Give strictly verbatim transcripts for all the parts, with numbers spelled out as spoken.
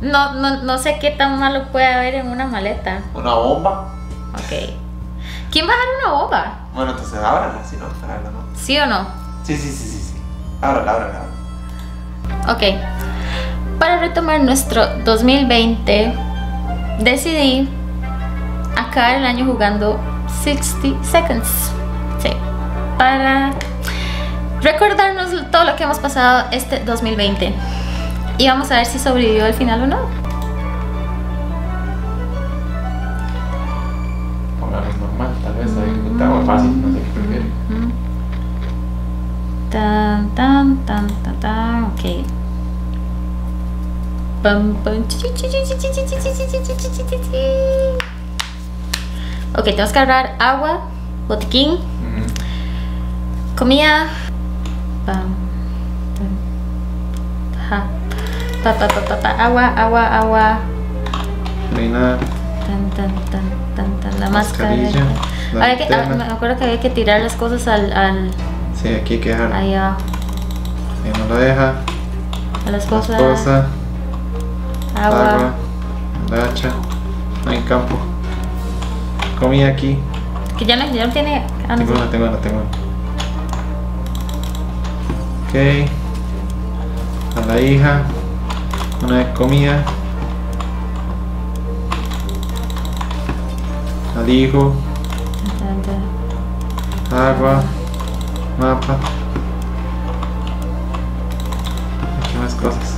No, no, no sé qué tan malo puede haber en una maleta. Una bomba. Ok. ¿Quién va a dar una bomba? Bueno, entonces ábrala, si no, ábrala, ¿no? ¿Sí o no? Sí, sí, sí, sí, sí. Ábrala, ábrala, ábrala. Ok. Para retomar nuestro dos mil veinte, decidí acabar el año jugando sesenta Seconds. Sí. Para recordarnos todo lo que hemos pasado este dos mil veinte. Y vamos a ver si sobrevivió al final o no. Pongamos normal, tal vez hay que está fácil, no sé qué prefiere. Tan, tan, tan, tan, tan, ok. Pam, pam, chi, chi, chi, chi, chi, chi, chi, chi, chi, chi, chi, chi, chi. Ok, tenemos que agarrar agua, botiquín, Mm. comida. Pam, pam, ja. Pa, pa, pa, pa, pa, agua, agua, agua. No hay nada. Tan, tan, tan, tan, tan, la máscara. Mascarilla, la Había que, ah, linterna. me acuerdo que había que tirar las cosas al, al Sí, aquí hay que dejar. ahí abajo. Si no lo deja. A la esposa. Esposa, Agua. agua, el hacha, no hay campo. Comida aquí. Que ya no, ya no tiene. Ah, no Tengo sé. una, tengo una, tengo una. Ok. A la hija. Una de comida. Al hijo. Tan, tan. Agua. Mapa. Aquí más cosas.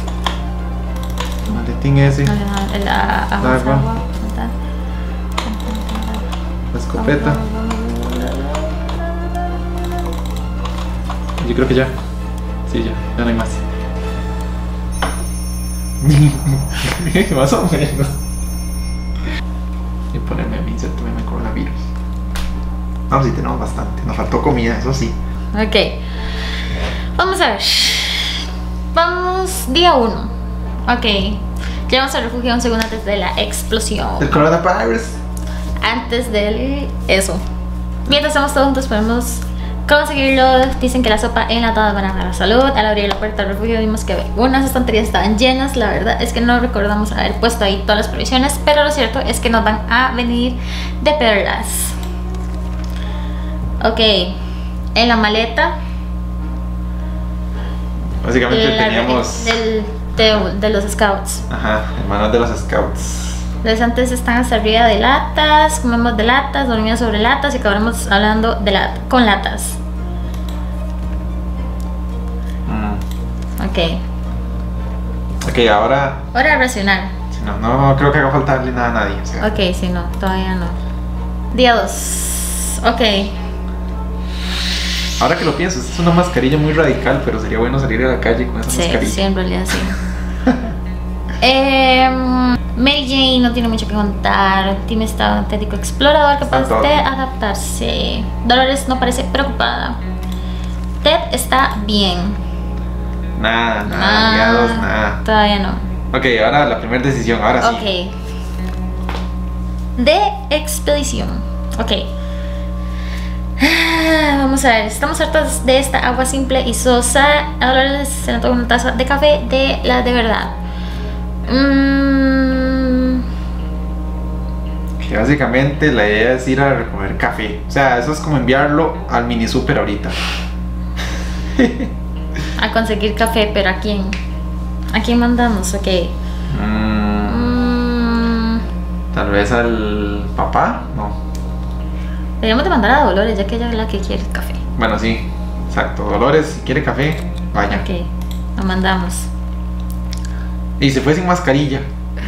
Maletín ese. Ah, el, ah, ah, Agua. agua. Tan, La escopeta. tan. Yo creo que ya. Sí, ya. Ya no hay más. Más o menos. Y ponerme a mí, insertarme coronavirus. Vamos, sí tenemos bastante. Nos faltó comida, eso sí. Ok. Vamos a ver. Vamos, día uno. Ok. Llegamos al refugio un segundo antes de la explosión. El coronavirus. Antes de eso. Mientras estamos todos juntos podemos conseguirlo. Dicen que la sopa enlatada va a la salud. Al abrir la puerta del refugio vimos que unas estanterías estaban llenas. La verdad es que no recordamos haber puesto ahí todas las provisiones, pero lo cierto es que nos van a venir de perlas. Ok. En la maleta Básicamente la- teníamos. del, de, de los scouts. Ajá, hermanos de los scouts. Los antes están hasta arriba de latas, comemos de latas, dormimos sobre latas y acabaremos hablando de lat con latas. Mm. Ok. Ok, ahora. Hora de racionar. Si no, no creo que haga falta darle nada a nadie. O sea, Ok, si no, todavía no. Día dos. Ok. ahora que lo pienso, esta es una mascarilla muy radical, pero sería bueno salir a la calle con esa Sí, mascarilla. sí, en realidad sí. eh, Mary Jane no tiene mucho que contar. Tim está auténtico explorador capaz Está todo de bien. adaptarse. Dolores no parece preocupada. Ted está bien. Nada, nada, día dos, nada. Todavía no. Ok, ahora la primera decisión, ahora sí. Ok. De expedición. Ok. Ah, vamos a ver. Estamos hartos de esta agua simple y sosa. Ahora se nos toma una taza de café de la de verdad. Mm, Que básicamente la idea es ir a recoger café. O sea, eso es como enviarlo al mini super ahorita. a conseguir café, pero ¿a quién? ¿A quién mandamos? Ok. Mm, Mm, Tal vez al papá, no. deberíamos de mandar a Dolores, ya que ella es la que quiere el café. Bueno, sí, exacto. Dolores, si quiere café, vaya. Ok, lo mandamos. Y se fue sin mascarilla.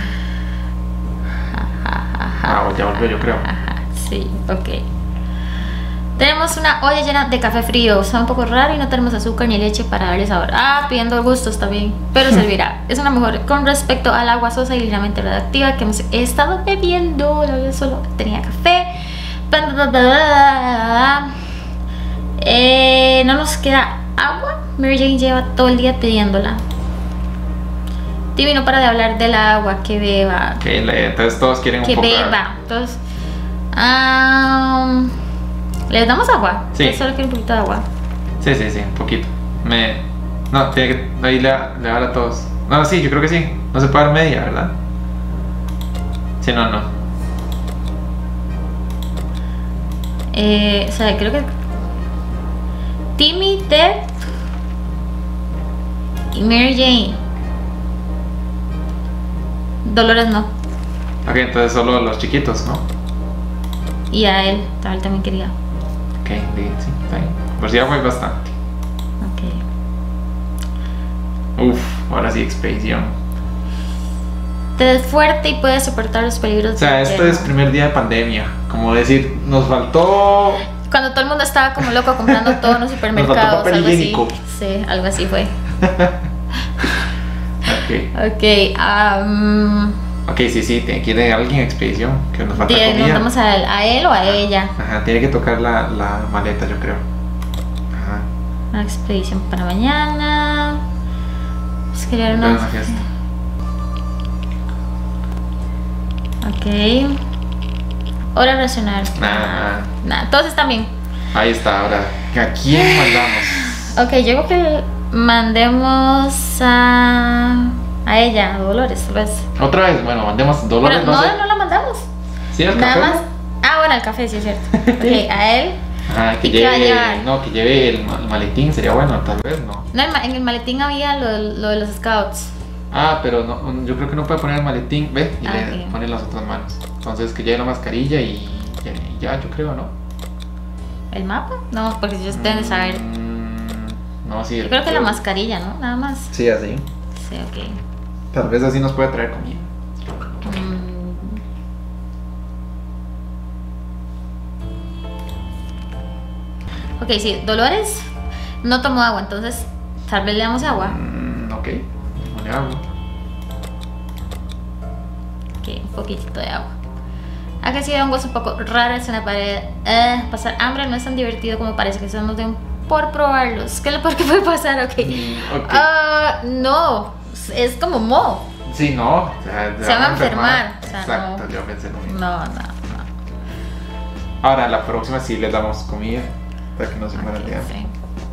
Ah, ya volvió, yo creo. Ajá, sí, ok. Tenemos una olla llena de café frío. Está un poco raro y no tenemos azúcar ni leche para darle sabor. Ah, pidiendo el gusto, está bien. Pero servirá. Es una mejor con respecto al agua sosa y ligeramente radioactiva que hemos estado bebiendo. Yo solo tenía café. Eh, no nos queda agua. Mary Jane lleva todo el día pidiéndola. Timmy no para de hablar del agua. Que beba. Ok, le- entonces todos quieren Que un poco. beba. Entonces, ah, ¿les damos agua? Sí. Yo solo quiero un poquito de agua. Sí, sí, sí, un poquito. Me. No, tiene que. Ahí le, le va a dar a todos. No, sí, yo creo que sí. No se puede dar media, ¿verdad? Sí, no, no. Eh, o sea, creo que Timmy, Ted y Mary Jane. Dolores no. Ok, entonces solo los chiquitos, ¿no? Y a él, tal él también quería. Ok, sí, está bien. Por si ya fue bastante. Ok. Uf, ahora sí, expedición. Ted es fuerte y puede soportar los peligros. O sea, del esto invierno. es primer día de pandemia. Como decir, nos faltó. Cuando todo el mundo estaba como loco comprando todo en los supermercados. Nos faltó papel algo así. higiénico. Sí, algo así fue. Ok. Ok, um, Ok, sí, sí, tiene que ir alguien en expedición. Que nos falta le comida. preguntamos a él, a él o a ella. Ajá, tiene que tocar la, la maleta, yo creo. Ajá. Una expedición para mañana. Pues quería Para una. una fiesta. Ok. Hora racional. Nada, Nada, todos están bien. Ahí está, ahora. ¿A quién mandamos? Ok, yo creo que mandemos a. A ella, a Dolores, tal vez. Otra vez, bueno, mandemos Dolores. Pero no, no, sé. no la mandamos. Sí, al Nada café. más. Ah, bueno, el café, sí es cierto. Ok, a él. Ajá, que ¿Y qué va a lleve. llevar? No, que lleve el, ma- el maletín, sería bueno, tal vez, no. No, en ma- en el maletín había lo, lo de los scouts. Ah, pero no, yo creo que no puede poner el maletín, ve, y Ah, le ok. pone las otras manos. Entonces que lleve la mascarilla y ya, y ya, yo creo, ¿no? ¿El mapa? No, porque ellos deben de saber. Mm, no, sí. Yo creo que la mascarilla, ¿no? Nada más. Sí, así. Sí, ok. Tal vez así nos puede traer comida. Mm. Ok, sí, Dolores no tomó agua, entonces tal vez le damos agua. Mm, ok, no le hago. Ok, un poquitito de agua. Ha que sí da un gozo un poco raro en la pared. Eh, pasar hambre no es tan divertido como parece, que somos de un por probarlos. ¿Qué es lo peor que puede pasar? Ok. Mm, ok. Ah, no, es como mo. Sí, no. O sea, Se van a enfermar, o sea, Exacto, no. yo pensé lo mismo. No, no, no. Ahora, la próxima sí les damos comida para que no se mueran Ok, de hambre. sí.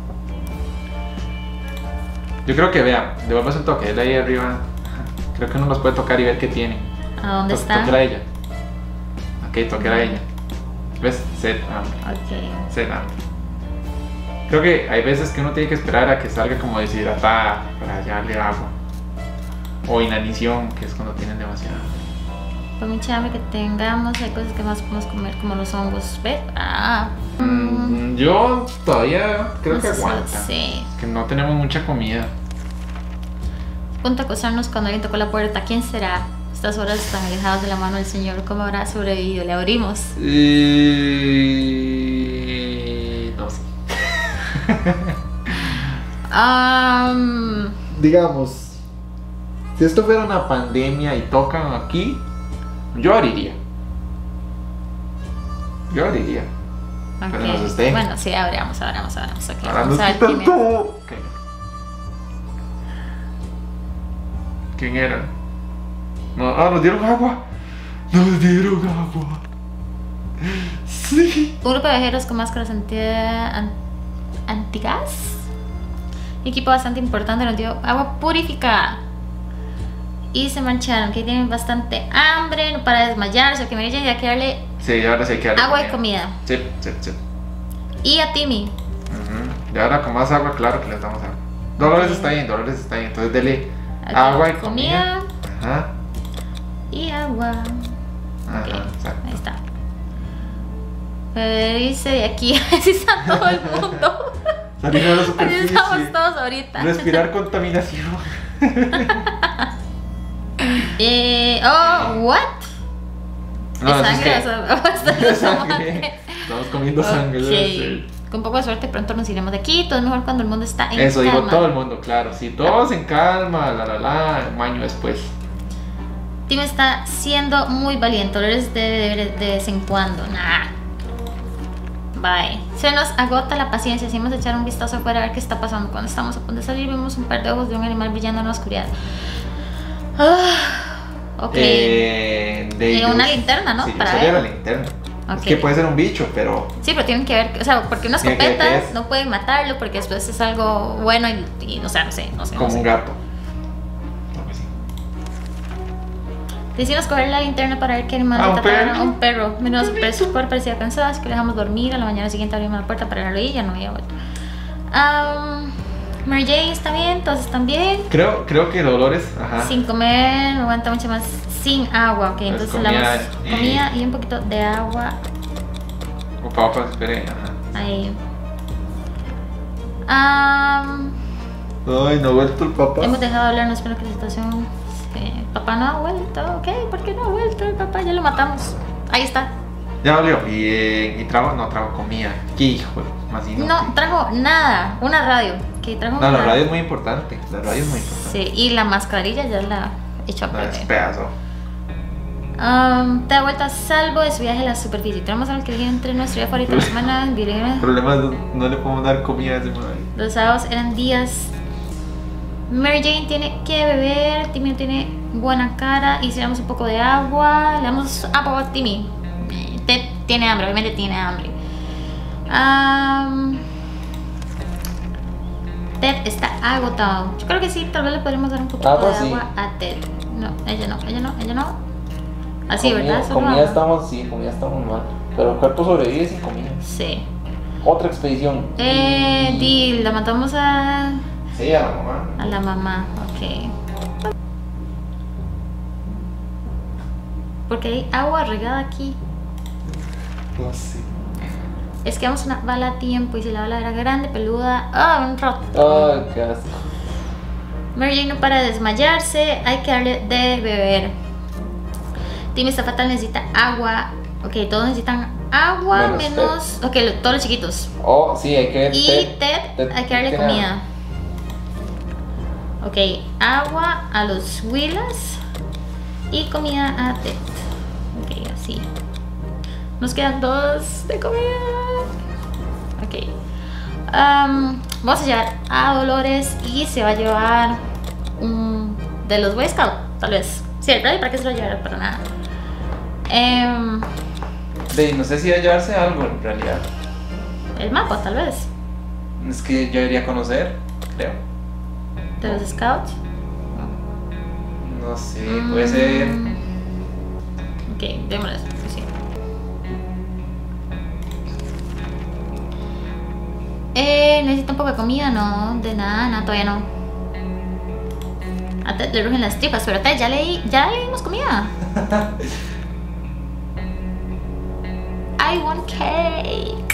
Yo creo que vean, devuelvas un toque, él ahí arriba. Creo que uno los puede tocar y ver qué tiene. ¿A dónde To- está? Tóquela a ella. Ok, tóquela a ella. ¿Ves? Set hambre. Ok. Set hambre. Creo que hay veces que uno tiene que esperar a que salga como deshidratada para darle agua. O inanición, que es cuando tienen demasiada hambre. Por mucha hambre que tengamos, hay cosas que más podemos comer, como los hongos. ¿Ves? Ah. Mm, yo todavía creo No que sé si- aguanta. Sí. Que no tenemos mucha comida. Punto a acosarnos cuando alguien tocó la puerta. ¿Quién será? Estas horas están alejadas de la mano del Señor. ¿Cómo habrá sobrevivido? Le abrimos. Y... No sé. Um, Digamos, si esto fuera una pandemia y tocan aquí, yo abriría. Yo abriría. ok. Pero nos esté. Bueno, sí, abramos, abramos, abramos. Ok, Ahora vamos nos a ver quitan quién es. todo. Ok. ¿Quién era? No, ah, nos dieron agua. Nos dieron agua. Sí. Un grupo de viajeros con máscaras anti, an- antigas. Equipo bastante importante, nos dio agua purificada. Y se marcharon, que tienen bastante hambre, no para desmayarse, que me ya que darle Sí, ahora sí hay que darle agua y comida. Sí, sí, sí. Y a Timmy. Ujú. Y ahora con más agua, claro que les damos agua. Dolores Ok. está bien, Dolores está bien. Entonces dele Ok, agua y comida. Ajá. y agua. Ajá, Ok, exacto. ahí está. Pero dice de aquí, así está todo el mundo. Salir a la Así superficie. estamos todos ahorita. Respirar contaminación. Eh, oh, what? No, ¿De eso es sangre? que- O sea, bastante de tomate. sangre. Estamos comiendo sangre. Ok. sí. Con un poco de suerte pronto nos iremos de aquí. Todo es mejor cuando el mundo está en Eso digo calma. todo el mundo, claro. Si todos en calma, la la la, un año después. Tim está siendo muy valiente. Dolores debe de ver de vez en cuando. Nah. Bye. Se nos agota la paciencia. Si vamos a echar un vistazo afuera a ver qué está pasando. Cuando estamos a punto de salir, vemos un par de ojos de un animal brillando en la oscuridad. Ah, ok. Eh, de Eh, ellos- una linterna, ¿no? Sí, yo Para sería ver. la linterna. Ok. Es que puede ser un bicho, pero. Sí, pero tienen que ver, o sea, porque una Tiene que ver qué escopeta es. no pueden matarlo porque después es algo bueno y, y, o sea, no sé, no sé. Como no sé. un gato. Decidimos coger la linterna para ver qué animal ¿A un atraparon. perro? A un perro. Menos pero su cuerpo parecía cansado, así que lo dejamos dormir. A la mañana siguiente abrimos la puerta para dejarlo y ya no había vuelto. Um, Mary Jane está bien, todos están bien. Creo, creo que Dolores, ajá. Sin comer, no aguanta mucho más. Sin agua, ok. Entonces le comida damos y- comida y un poquito de agua. O papas, espere, ajá. Ahí. Um, Ay, no ha vuelto el papá. hemos dejado de hablar, no espero que la situación. Sí, papá no ha vuelto, ok. ¿Por qué no ha vuelto el papá? Ya lo matamos. Ahí está. Ya valió. Y, eh, y trago, no trago comida. ¿Qué hijo? Más inútil. No trajo nada. Una radio. Que trajo No, una la radio es muy importante. La radio es muy importante. Sí, y la mascarilla ya la he hecho a No es perder. pedazo. Um, te da vuelta a salvo de su viaje a la superficie. Tenemos algo que elegir entre nuestro día favorito de la semana. El Virginia. problema es no le podemos dar comida a ese madre. Los sábados eran días. Mary Jane tiene que beber. Timmy tiene buena cara. Y si le damos un poco de agua, le damos agua a Timmy. Eh, Ted tiene hambre, obviamente tiene hambre. Um, Ted está agotado. Yo creo que sí, tal vez le podríamos dar un poquito Agua, de sí. agua a Ted. No, ella no, ella no, ella no. Así, comida, ¿verdad? Solo comida agua. estamos, sí, comida estamos mal. Pero el cuerpo sobrevive sin comida. Sí. Otra expedición. Eh, Di, la matamos a, Sí, a la mamá. a la mamá, ok. Porque hay agua regada aquí. No sé. Es que vamos una bala a tiempo y si la bala era grande, peluda. ¡Ah, un roto! Ay, qué asco. Mary Jane no para de desmayarse, hay que darle de beber. Timmy está fatal, necesita agua. Ok, todos necesitan agua Menos menos. Ok, lo- todos los chiquitos. Oh, sí, hay que. Y Ted- Ted, Ted hay que darle tiene comida. Ok, agua a los Willas y comida a Ted. Ok, así. Nos quedan dos de comida. Ok. Um, vamos a llevar a Dolores y se va a llevar un de los Boy Scouts, tal vez. Sí, el Brady, ¿para qué se lo llevará? Para nada. Em, De, no sé si va a llevarse algo en realidad. el mapa, tal vez. Es que yo iría a conocer, creo. De los Scouts. No sé, puede ser. Mm, Ok, démosle eso, sí. Eh, necesita un poco de comida, no, de nada, nada, todavía no. A Ted le rugen las tripas, pero a Ted ya le, ya le dimos comida. I want cake.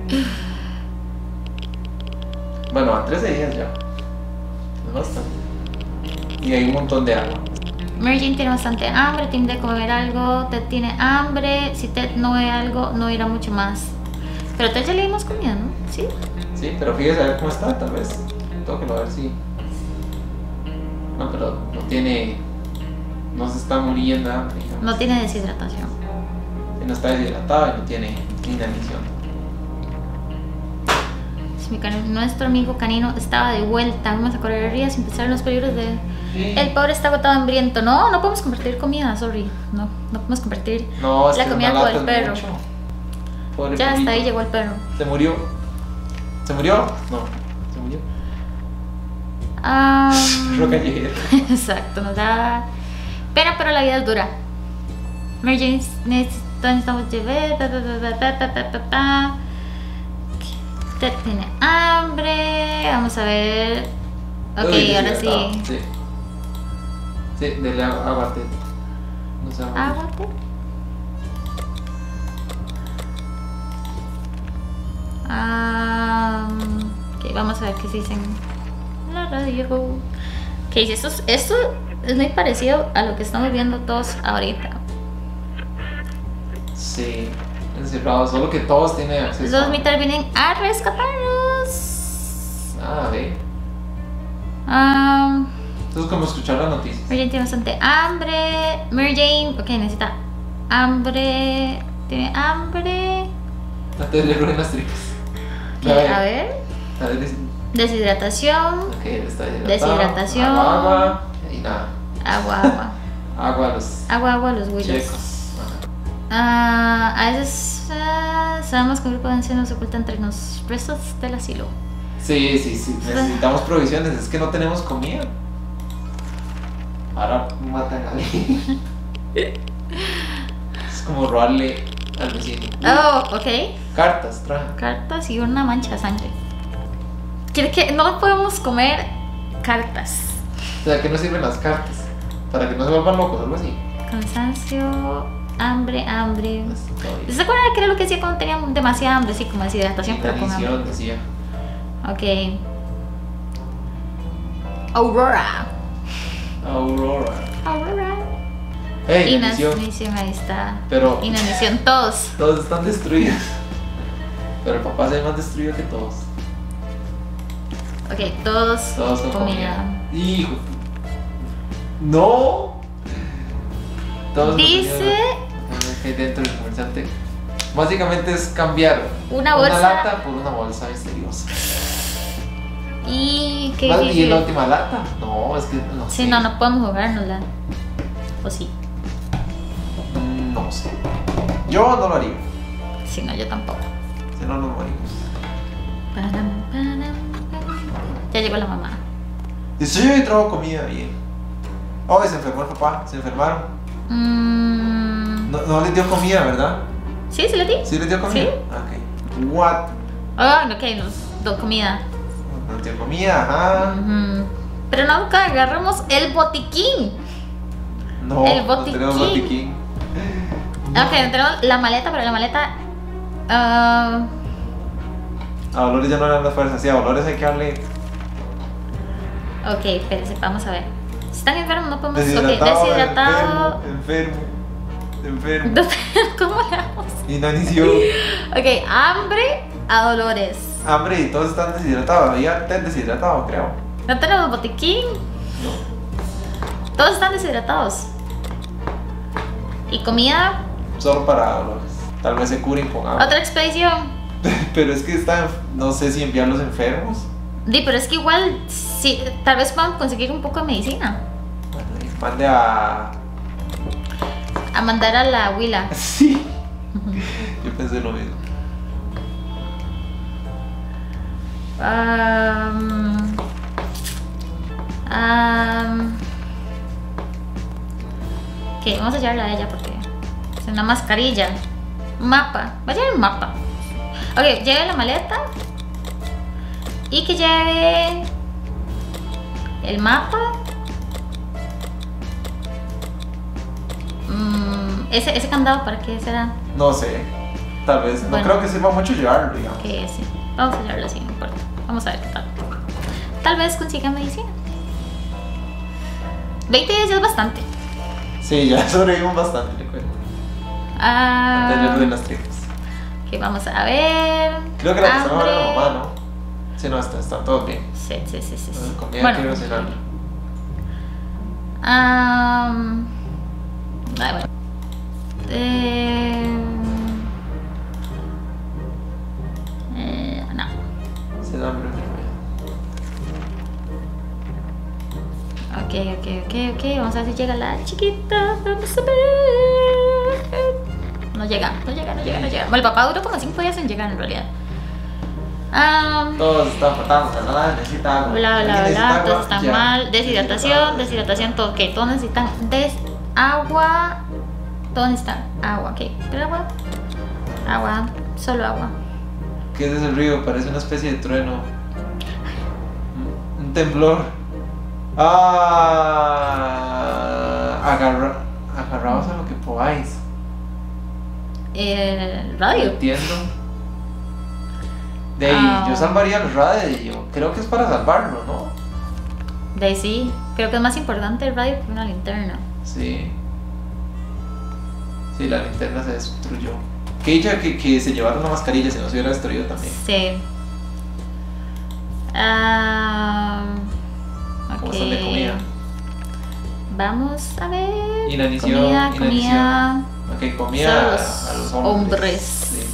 Bueno, a trece días ya. Es bastante. Y hay un montón de agua. Mary Jane tiene bastante hambre, tiene que comer algo. Ted tiene hambre. Si Ted no ve algo, no irá mucho más. Pero a Ted ya le dimos comida, ¿no? Sí. Sí, pero fíjese a ver cómo está, tal vez. Tóquelo a ver si. No, pero no tiene. No se está muriendo de hambre, digamos. No tiene deshidratación. No está deshidratado y no tiene inanición. Si mi can- Nuestro amigo canino estaba de vuelta. Vamos a correr el río sin pensar en los peligros de... Sí. El pobre está agotado, hambriento. No, no podemos compartir comida, sorry. No, no podemos compartir. No, es la que comida una con lata el es perro. mucho. Pobre Ya hasta perrito. ahí llegó el perro. Se murió. ¿Se murió? No, se murió. Ah, Perro callejero. exacto, nos da pena, pero la vida es dura. Mary Jane necesita- necesitamos llevar. Pa, pa, pa, pa, pa, pa, pa, pa. Ted tiene hambre. Vamos a ver. Ok, Uy, ahora deshidratado. sí. Sí. Sí, dele agua agua a Ted. No se va a morir. Agua, Ted. Ah, ok, vamos a ver qué se dice en la radio. Ok, si esto, es- esto es muy parecido a lo que estamos viendo todos ahorita. Sí, encerrados, solo que todos tienen acceso. Los a- militares vienen a rescatarnos. Ah, ve. Ah, Esto es como escuchar las noticias. Mary Jane tiene bastante hambre. Mary Jane, ok, necesita hambre. Tiene hambre. A Ted le rugen las tripas. Ok, a ver. A ver, des- Deshidratación. ok, él está deshidratado. Deshidratación. Agua, agua. Y nada. Agua, agua. Agua a los Agua, agua a los Willis. checos. Ajá. Ah, a veces ah, sabemos que un grupo de ancianos se oculta entre los restos del asilo. Sí, sí, sí. Necesitamos provisiones. Es que no tenemos comida. Ahora matan a alguien. Es como robarle al vecino. Oh, ok. Cartas, trae. Cartas y una mancha de sangre. ¿Quiere que no podemos comer cartas? O sea, ¿qué nos sirven las cartas? Para que no se vuelvan locos, algo así. Cansancio, hambre, hambre. Pues, todavía. ¿Se acuerdan que era lo que decía cuando teníamos demasiada hambre? Sí, como deshidratación, pero con hambre. Inanición, decía. Ok. Aurora. Aurora. Aurora. Hey, inanición. Inanición, ahí está. Pero Inanición, todos. todos están destruidos. Pero el papá se ve más destruido que todos. Ok, todos. Todos con comida. comida. Hijo. No. Todos con Dice comida. Que dentro del conversante. Básicamente es cambiar una bolsa. lata por una bolsa misteriosa. Y qué ¿Y difícil. la última lata? No, es que no Sí, sé. no, no podemos jugárnosla. ¿O sí? Mm, No sé. Yo no lo haría. Sí, no, yo tampoco. Si no, no lo haríamos. Param, param, param. Ya llegó la mamá. Y sí, trajo comida bien. Oh, y se enfermó el papá. Se enfermaron. Mm, No, no les dio comida, ¿verdad? ¿Sí? ¿Sí le di? ¿Sí les dio comida? Sí. Ok. What? Oh, ok, nos dio comida. No les dio comida, ajá. Ujú. Pero nunca agarramos el botiquín. No, El no tenemos botiquín. botiquín. Ok, tenemos la maleta, pero la maleta. ah, A Dolores ya no le dan las fuerzas. Sí, a Dolores hay que darle ok, espérense, vamos a ver. Si están enfermos, no podemos. deshidratado. Ok, deshidratado. Enfermo, enfermo, enfermo. ¿Cómo le damos? Inanición. Ok, hambre a Dolores. Hambre y todos están deshidratados. Había té deshidratado, creo. No tenemos botiquín. No. Todos están deshidratados. Y comida. Solo para Dolores. Tal vez se curen con agua. Otra expedición. Pero es que están. No sé si enviarlos enfermos. Di, pero es que igual. Sí, tal vez puedan conseguir un poco de medicina. Bueno, y mande a. A mandar a la Willa. Sí. Yo pensé lo mismo. Um, um, ok, vamos a llevarla a ella porque es una mascarilla. Un mapa. Va a llevar un mapa. Ok, lleve la maleta. Y que lleve el mapa. Mm, ese, ese candado, ¿para qué será? No sé. Tal vez. No Bueno. creo que sirva mucho llevarlo, digamos. Que sí. Vamos a llevarlo así, no importa. Vamos a ver qué tal. Tal vez consiga medicina. veinte días ya es bastante. Sí, ya sobrevivimos bastante, le cuento. Ah, Antes de las tripas. ok, vamos a ver. Creo que la persona Hambre. era la mamá, ¿no? Sí, no, está- están todos bien. Sí, sí, sí, sí. sí. Comida Bueno. quiero cenar. Am, ay, bueno. Eh, eh, no. Se da hambre, enfermedad. Ok, ok, ok, ok. Vamos a ver si llega la chiquita. Vamos a ver. No llega, no llega, no llega, no llega. Bueno, el papá duró como cinco días en llegar en realidad. Am, Todos están faltando, ¿verdad? Necesita agua. bla, bla, ¿Alguien bla, necesita bla. agua? Todos están Ya. mal. Deshidratación, deshidratación, todo. Ok, todos necesitan des agua. Todos necesitan agua, ok. ¿Pero agua? Agua, solo agua. ¿Qué es ese ruido? Parece una especie de trueno. Un temblor. Ah, agarra, agarraos a lo que podáis. El No radio. entiendo. De ahí, Ah. yo salvaría el radio. Creo que es para salvarlo, ¿no? De ahí sí, creo que es más importante el radio que una linterna. Sí. Sí, la linterna se destruyó. Que dicha que, que se llevaron la mascarilla, si no se hubiera destruido también. Sí. Ah, ¿Cómo ok. están de comida? Vamos a ver. Inanición, comida, inanición. comida. Ok, comida Solo a, los a los hombres. hombres. Sí.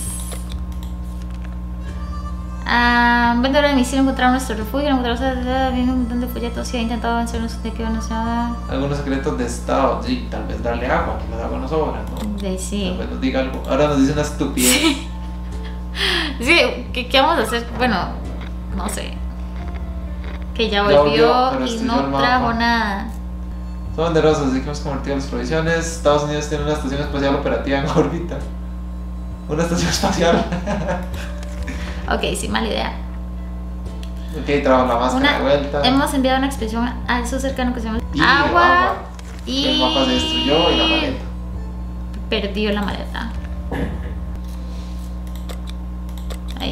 Ah, vendedor de misil encontraron nuestro refugio, encontramos viendo un montón de folletos y ha intentado vencernos de que no se nada. Algunos secretos de estado, sí, tal vez darle agua, que el agua no sobra, ¿no? De sí. Tal vez nos diga algo. Ahora nos dice una estupidez. Sí, ¿qué, qué vamos a hacer? Bueno, no sé. Que ya Ya volvió volvió, pero y destruyó no el mapa. trajo nada. Son banderosos, así que hemos convertido las provisiones. Estados Unidos tiene una estación espacial operativa en órbita. Una estación espacial. Ok, sí, mala idea. Ok, trajo la máscara Una- de vuelta. Hemos enviado una expedición a eso cercano que se llama Y agua. agua. Y El mapa se destruyó y la maleta. perdió la maleta. Ahí.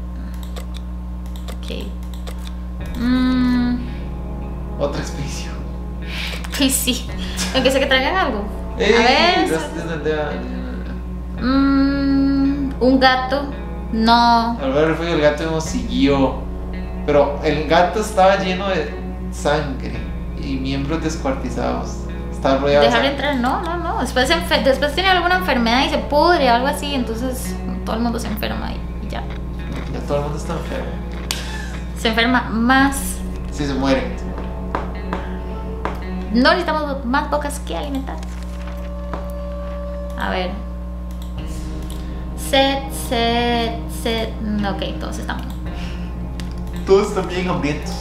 Ok. Mm, Otra expedición. pues sí. Aunque sé que traigan algo. ¡Ey! A ver. das- das- das- Mm, un gato. No. Al ver el refugio del gato nos siguió. Pero el gato estaba lleno de sangre y miembros descuartizados. Estaba rodeado de Dejarle sangre. entrar, no, no, no. Después, se enfer- después tiene alguna enfermedad y se pudre o algo así. Entonces todo el mundo se enferma y, y ya. Ya todo el mundo está enfermo. Se enferma más. Sí, se muere. No necesitamos más bocas que alimentar. A ver. Set, set, set. Ok, todos estamos. Todos están bien hambrientos.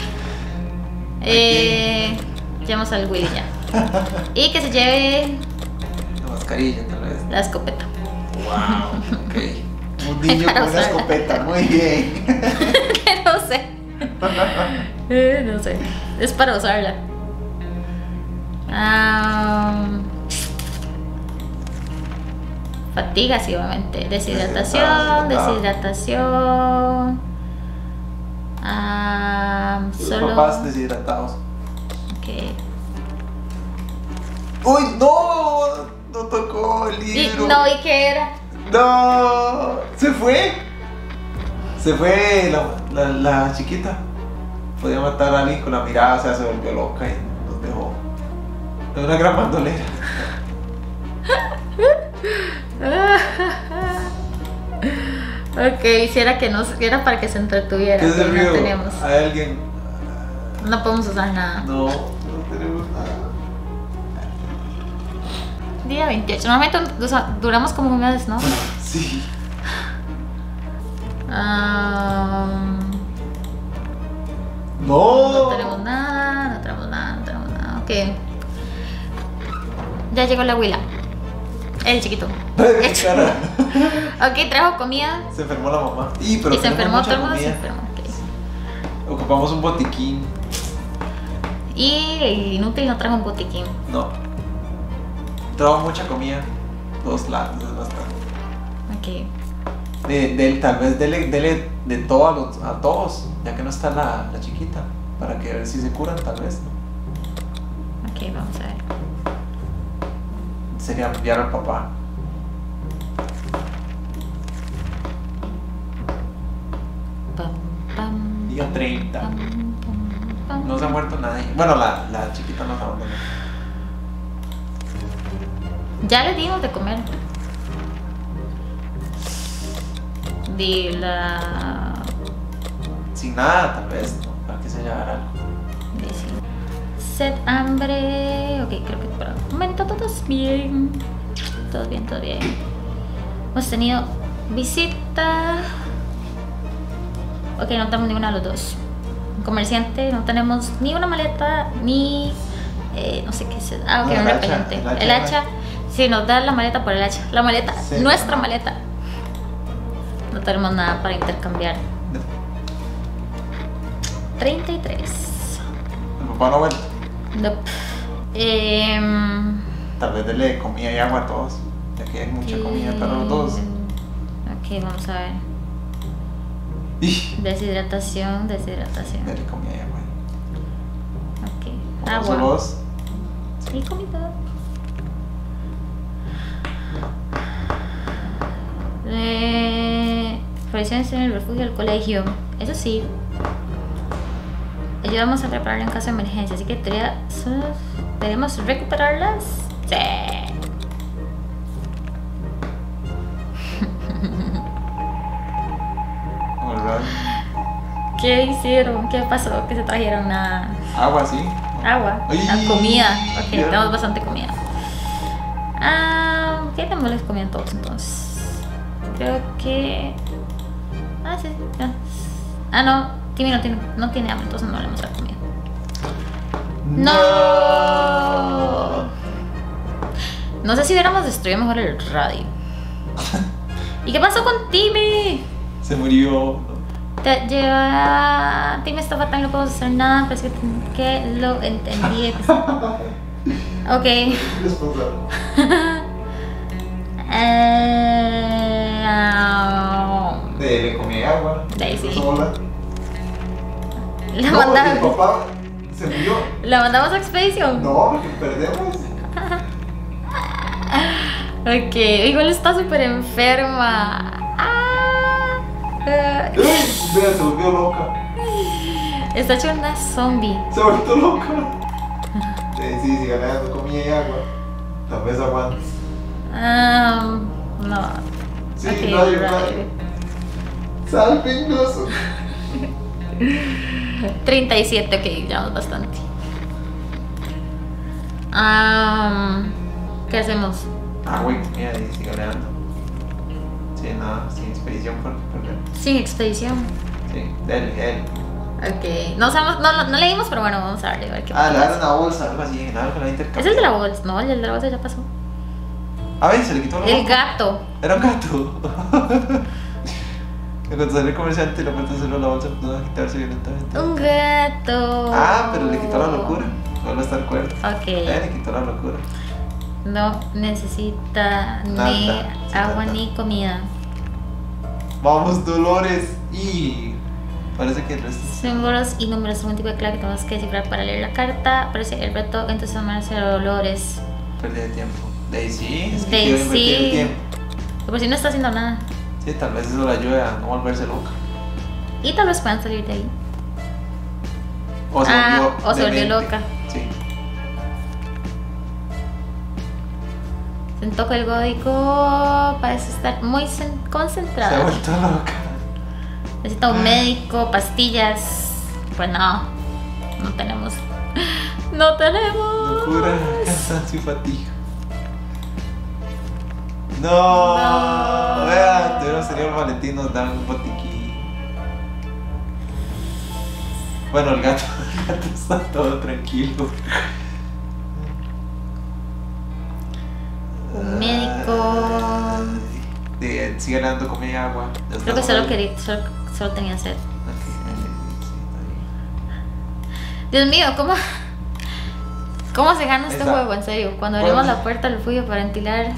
Eh, llevamos al Willy ya. Y que se lleve La mascarilla, tal vez. la escopeta. Wow, ok. Un niño Para con una usarla. escopeta, muy bien. Que no sé. Eh, no sé. Es para usarla. Am, fatiga, sí, obviamente. Deshidratación, Deshidratados, deshidratación. Am, Los solo. papás deshidratados. Ok. ¡Uy, no! No tocó el Y, libro. no, ¿y qué era? ¡No! ¿Se fue? Se fue la, la, la chiquita. Podía matar a alguien con la mirada, o sea, se volvió loca y nos dejó. Es una gran bandolera. Ok, si era que no, era para que se entretuviera. ¿Qué pero no sirvió? tenemos. ¿Hay alguien? No podemos usar nada. No, no tenemos nada. Día veintiocho. Normalmente o sea, duramos como un mes, ¿no? Sí. Am, No. no tenemos nada, no tenemos nada, no tenemos nada. Ok. Ya llegó la huila. El chiquito. Cara. Ok, trajo comida. Se enfermó la mamá. Y, pero Y se tenemos enfermó, mucha todo el mundo se comida. enfermó. Ok. Ocupamos un botiquín. Y el inútil no trajo un botiquín. No. Trajo mucha comida. Dos latas es bastante. Ok. De, de- tal vez dele, dele de todo a, los- a todos, ya que no está la, la chiquita. Para que a ver si se curan, tal vez. Ok, vamos a ver. Sería enviar al papá. Pam, pam, Día treinta. pam, pam, pam. No se ha muerto nadie. Bueno, la, la chiquita nos abandonó. Ya le dimos de comer. Di la. Sin nada, tal vez, ¿no? Para que se llevara algo. Dice. Sed, hambre. Ok, creo que por el momento todo es bien. Todo bien, todo bien. Hemos tenido visita. Ok, no tenemos ninguna de los dos. Un comerciante, no tenemos ni una maleta, ni. eh, no sé qué es. Ah, ok, No, el un hacha, repelente. el hacha El no hacha. Sí, nos da la maleta por el hacha. La maleta, Sí, nuestra no. maleta. No tenemos nada para intercambiar. treinta y tres. El papá no vuelve. Nope. Em, Tal vez dele comida y agua a todos. Ya que hay mucha comida para los dos. Ok, vamos a ver. Y Deshidratación, deshidratación. dele comida y agua. Ok. Como solo Agua. dos. Y comida. Eh, provisiones en el refugio del colegio. Eso sí. Ayudamos a prepararlo en caso de emergencia. Así que debería- debemos recuperarlas. Sí. Alright. ¿Qué hicieron? ¿Qué pasó? ¿Que se trajeron nada? Agua, sí. Agua, Ay, ah, comida. Ok, ya. tenemos bastante comida. Ah, ¿qué tenemos comida todos entonces? Creo que. Ah, sí, ya. Ah, no, Timmy no tiene, no tiene hambre, entonces no le vamos a dar comida. No. No sé si hubiéramos destruido mejor el radio. ¿Y qué pasó con Timmy? Se murió. Te lleva. Timmy está fatal, no podemos hacer nada, pero es que, que lo entendí. Ok. Responsable. Eh, um, De, le comí agua. De ahí sí. Sola. la, No, porque mi mandamos, papá se murió. la mandamos a expedición. No, porque perdemos. Ok, igual está súper enferma. Ah, ah, Uy, vea, se volvió loca. está hecho una zombie. Se volvió loca. Eh, sí, sí, ganando comida y agua. Tal vez aguantes. Um, no. Sí, Ok, nadie, right. nadie. Sálvenos. treinta y siete, ok, llevamos bastante. Um, ¿Qué hacemos? Agua y comida y sigue ganando. Sí, nada, sin expedición por perder. Sin expedición. Sí, dale, dale. Ok, no sabemos, no, no, no leímos, pero bueno, vamos a darle a ver qué Ah, le pasa. dan una bolsa, algo así, algo que la intercambia. ¿Es el de la bolsa? No, el de la bolsa ya pasó. A ver, se le quitó la El boca. gato. Era un gato. Y cuando salió el comerciante y le falta solo la bolsa, no va a quitarse violentamente. Un gato. Ah, pero le quitó la locura. Vuelve a estar cuerdo. Ok. Eh, le quitó la locura. No necesita Nada, ni sí, agua nada. ni comida. Vamos, Dolores. Y parece que el resto. Símbolos y números, un tipo de clave que tenemos que descifrar para leer la carta. Aparece el reto entusiasmarse de Dolores. Pérdida de tiempo. Daisy, es que Daisy. quiero invertir el tiempo. Que por si no está haciendo nada. Sí, tal vez eso le ayude a no volverse loca. Y tal vez puedan salir de ahí. O se Ah, volvió, o se volvió demente. loca. Sí. Sentó que el gódico parece estar muy cen- Se ha concentrado. vuelto loca. Necesita un médico, pastillas. Pues no, no tenemos. No tenemos. Locura, cansancio y fatiga. No, No. vean, tuvieron señor Valentín, nos dan un botiquín. Bueno, el gato, el gato está todo tranquilo. Un médico. Ay, de- sigue dando comida y agua. Ya está Creo que solo mal. quería, solo, solo tenía sed. Ok, sí, está bien. Dios mío, ¿cómo? ¿Cómo se gana este Esa- juego? En serio. Cuando Bueno. abrimos la puerta del refugio para ventilar.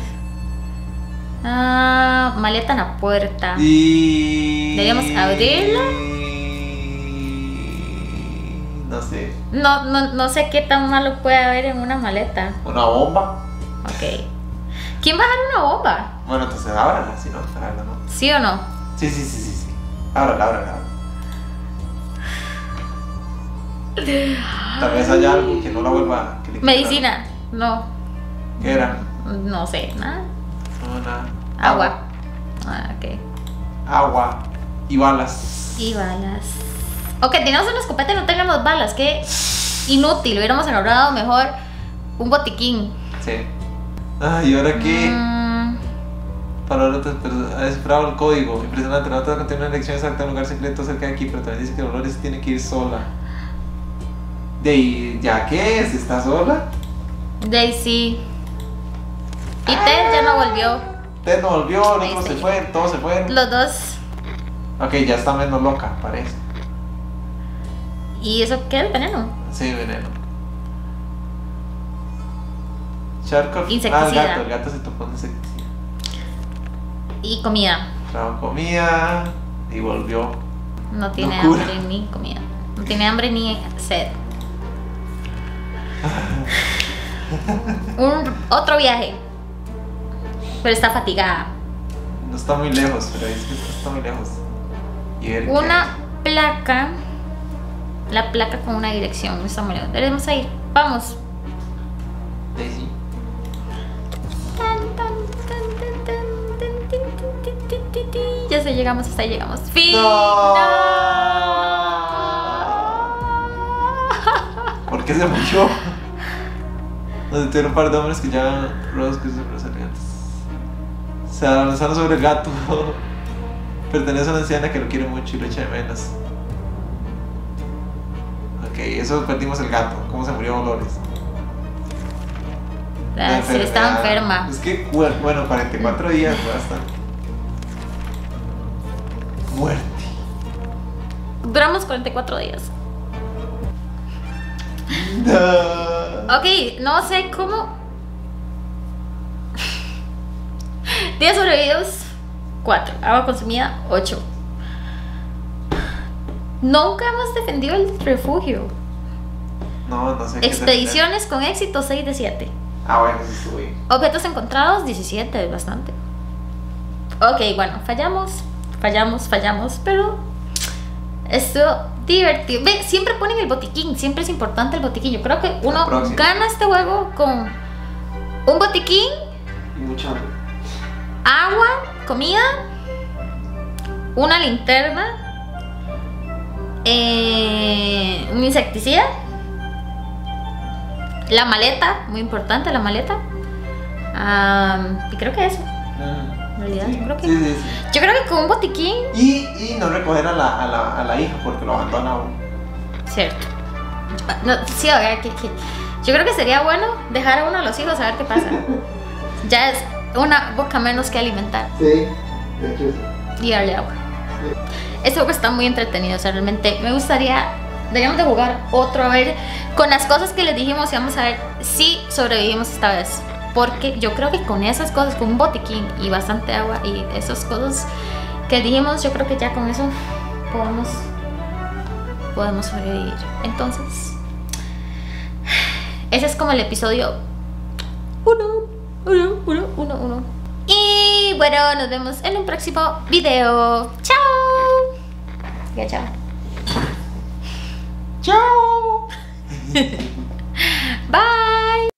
Ah, maleta en la puerta. Y... ¿Deberíamos abrirla? No sé. No, no, no sé qué tan malo puede haber en una maleta. ¿Una bomba? Ok. ¿Quién va a dejar una bomba? Bueno, entonces ábrala, si no, ábrala, ¿no? ¿Sí o no? Sí, sí, sí, sí, sí. Ábrala, ábrala, ábrala. Tal vez haya algo que no la vuelva... Que le quite Medicina. No. la- ¿Qué era? No sé, nada. Una... Agua. Ah, ok. Agua. Y balas. Y balas. Ok, teníamos una escopeta y no teníamos balas. Qué inútil. Hubiéramos ahorrado mejor un botiquín. Sí. Ah, ¿y ahora qué? Mm, Para otras personas. Ha descifrado el código. Impresionante. No te contiene una dirección exacta en un lugar secreto cerca de aquí, pero también dice que Dolores tiene que ir sola. De ahí, ¿ya qué es? ¿Está sola? Daisy. Y Ted ya no volvió. Ted no volvió, el Ahí otro está. se fue, todos se fueron. Los dos. Ok, ya está menos loca, parece. ¿Y eso qué es veneno? Sí, veneno. Charcoal. Ah, el Insecticida. gato, el gato se topó un insecticida. Y comida. Trajo comida y volvió. No tiene Locura. hambre ni comida. No tiene hambre ni sed. Un, otro viaje. Pero está fatigada. No está muy lejos, pero es que está muy lejos. Y ver qué Una hay. placa. La placa con una dirección. No está muy lejos. Debemos ir. Vamos. Daisy. Tan, tan, tan, tan, tan, tan, tan, tan, tan, tan, tan. Ya sé, llegamos, hasta ahí llegamos. ¡Fin! No. ¡No! ¿Por qué se murió? Nos detuvieron un par de hombres que ya los que se procedentes. Se avanzaron sobre el gato. Pertenece a una anciana que lo quiere mucho y lo echa de menos. Ok, eso perdimos el gato. ¿Cómo se murió Dolores? Ah, sí, estaba enferma. Es que, bueno, cuarenta y cuatro días, bastante. Muerte. Duramos cuarenta y cuatro días. No. Ok, no sé cómo. Días sobrevividos, cuatro. Agua consumida, ocho. Nunca hemos defendido el refugio. No, no sé. qué Expediciones con éxito, seis de siete. Ah, bueno, eso estuvo bien. Objetos encontrados, diecisiete, es bastante. Ok, bueno, fallamos, fallamos, fallamos, pero estuvo divertido. Ve, siempre ponen el botiquín, siempre es importante el botiquín. Yo creo que uno próxima. gana este juego con un botiquín, Y mucha hambre. agua, comida, una linterna, eh, un insecticida, la maleta, muy importante la maleta. Um, y creo que eso. En realidad, Sí, yo creo que. sí, sí, sí. Yo creo que con un botiquín. Y, y no recoger a la, a, la, a la hija porque lo abandona uno. Cierto. No, sí, a ver, que, que- yo creo que sería bueno dejar a uno de los hijos a ver qué pasa. Ya es una boca menos que alimentar Sí, de hecho sí. y darle agua. Este juego está muy entretenido, o sea, realmente me gustaría, deberíamos de jugar otro, a ver, con las cosas que les dijimos y vamos a ver si sobrevivimos esta vez. Porque yo creo que con esas cosas, con un botiquín y bastante agua y esas cosas que dijimos, yo creo que ya con eso podemos, podemos sobrevivir. Entonces, ese es como el episodio uno, uno, uno, uno, uno. Y bueno, nos vemos en un próximo video. ¡Chao! Ya, chao. ¡Chao! Bye.